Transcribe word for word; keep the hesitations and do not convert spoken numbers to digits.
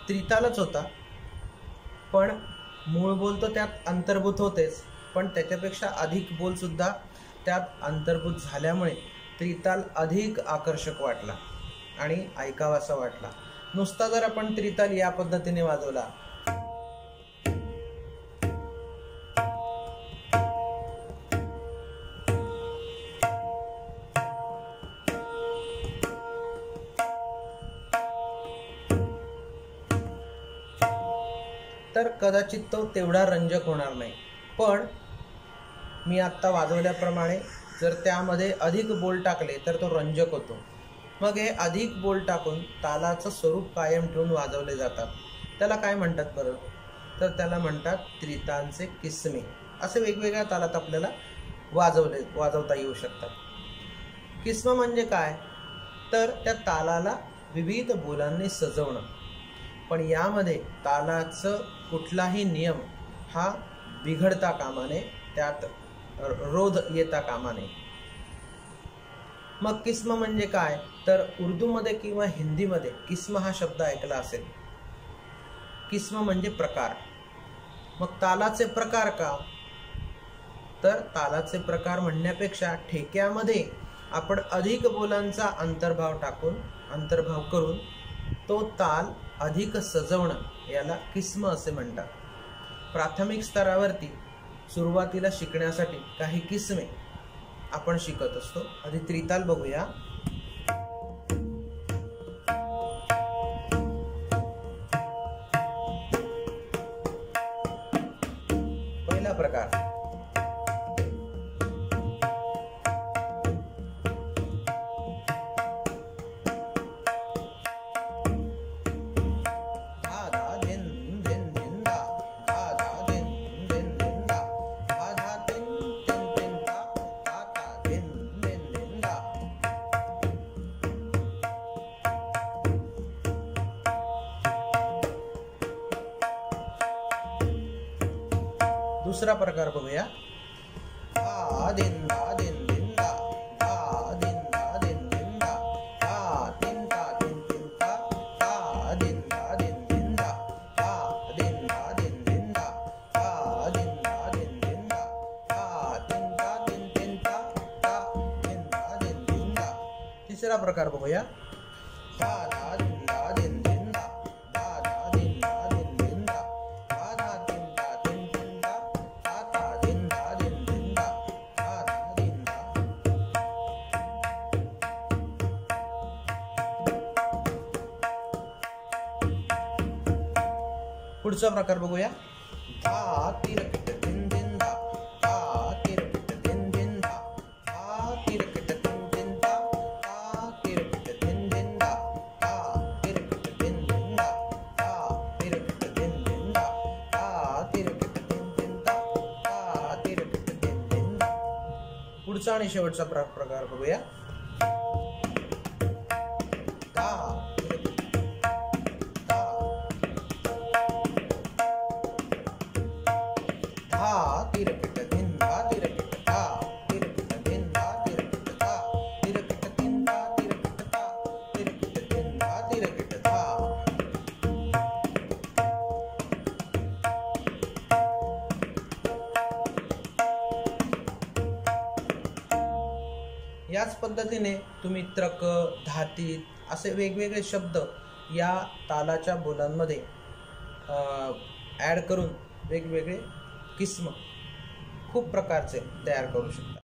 त्रितालच होता, पण मूळ बोल तर त्यात अंतर्भूत होतेच, पण त्याच्यापेक्षा अधिक बोल सुद्धा त्यात अंतर्भूत झाल्यामुळे त्रिताल अधिक आकर्षक वाटला आणि ऐकावासा वाटला। नुसता जर आपण त्रिताल या पद्धतीने वाजवला तर कदाचित तो तेवढा रंजक होणार नाही, पण मी आत्ता वाजवल्याप्रमाणे जर त्यामध्ये अधिक बोल टाकले तर तो रंजक होतो। मग हे अधिक बोल टाकून तालाचं स्वरूप कायम ठेवून वाजवले जातात, त्याला काय म्हणतात बरं? तर त्याला म्हणतात त्रितालचे किस्मे। असे वेगवेगळ्या तालात आपल्याला वाजवले वाजवता येऊ शकतात। किस्म म्हणजे काय? तर त्या तालाला विविध बोलांनी सजवणं, पण यामध्ये तालाचं कुठलाही नियम हा बिघडता कामा नये, त्यात रोध येता कामा नये। मग किस्म म्हणजे काय? तर उर्दूमध्ये किंवा हिंदीमध्ये किस्म हा शब्द ऐकला असेल। किस्म म्हणजे प्रकार। मग तालाचे प्रकार का? तर तालाचे प्रकार म्हणण्यापेक्षा ठेक्यामध्ये आपण अधिक बोलांचा अंतर्भाव टाकून अंतर्भाव करून तो ताल अधिक सजवणं याला किस्म असे म्हणतात। प्राथमिक स्तरावरती सुरुवातीला शिकण्यासाठी काही किस्मे आपण शिकत असतो। आधी त्रिताल बघूया। पहिला प्रकार दूसरा प्रकार बघूया। धा दिन धा दिन दिन धा, धा दिन धा दिन दिन धा, धा तीन धा तीन तीन धा, धा दिन धा दिन दिन धा, धा दिन धा दिन दिन धा, धा दिन धा दिन दिन धा, धा तीन धा तीन तीन धा, धा दिन धा दिन दिन धा। तिसरा प्रकार बघूया। धा धा दिन धा दिन दिन धा, धा धा दिन धा दिन दिन धा, धा धा तीन धा तीन तीन धा, धा धा दिन धा दिन दिन धा, धा धा दिन धा। पुढचा प्रकार बघूया। धा तिरकिट दिन दिन धा, धा तिरकिट दिन दिन धा, धा तिरकिट दिन दिन धा, धा तिरकिट दिन दिन धा, धा तिरकिट दिन दिन धा, धा तिरकिट दिन दिन धा, धा तिरकिट दिन दिन धा, धा तिरकिट दिन दिन धा। पुढचा आणि शेवटचा प्रकार बघूया। धा धा तिरकिट दिन धा तिरकिट धा तिरकिट दिन धा तिरकिट धा तिरकिट दिन धा तिरकिट धा तिरकिट दिन धा तिरकिट धा। याच पद्धतीने तुम्ही त्रक, धातीत असे वेगवेगळे शब्द या तालाच्या बोलांमध्ये ॲड करून वेगवेगळे किस्म खूप प्रकारचे तयार करू शकता।